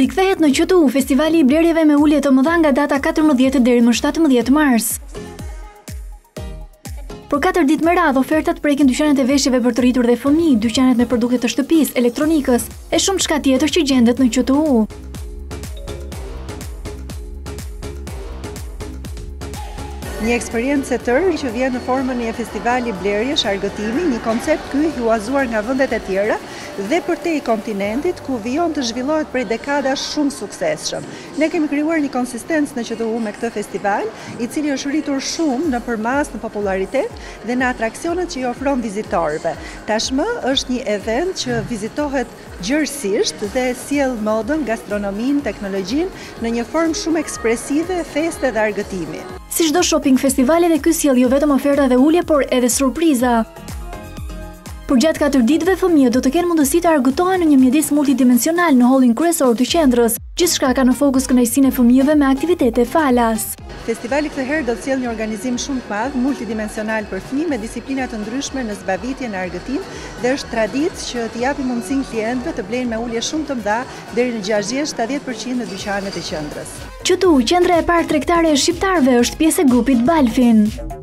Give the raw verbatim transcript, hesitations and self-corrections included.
Rikthehet në Q T U festivali i blerjeve me ulje të mëdha nga data katërmbëdhjetë deri më shtatëmbëdhjetë mars. Për katër ditë me radhë, ofertat prekin dyqanet e veshjeve për të rritur dhe fëmijë, dyqanet me produkte të shtëpisë, elektronikës e shumë çka tjetër që gjendet në Q T U. Një eksperiencë e tërë që vjen në formën e një festivali blerjesh argëtimi, një koncept ky huazuar nga vendet e tjera dhe përtej kontinentit ku vijon të zhvillohet prej dekadash shumë suksesshëm. Ne kemi krijuar një konsistencë në Q T U me këtë festival, i cili është rritur shumë në përmas në popularitet dhe në atraksionet që i ofron vizitorëve. Tashmë është një event që vizitohet gjërësisht dhe sjell modën, gastronominë, teknologjinë në një formë shumë ekspresive, feste dhe argëtimi. Si çdo shopping festivali dhe ky sjell jo vetëm oferta dhe ulje, por edhe surpriza. Për gjatë katër ditëve fëmijët do të kenë mundësi të argëtohen në një mjedis multidimensional në hallin kryesor të qendrës. Gjithçka ka në fokus kënaqësinë e fëmijëve me aktivitete falas. Festivali këtë herë do të sjellë një organizim shumë të madh, multidimensional për fëmijë me disiplina të ndryshme në zbavitje në argëtim dhe është traditë që t'i japi mundësinë klientëve të blejnë me ulje shumë të mëdha deri në gjashtëdhjetë setëdhjetë përqind në dyqanet e qendrës. Q T U, qendra e parë tregtare e shqiptarëve, është pjesë e grupit Balfin.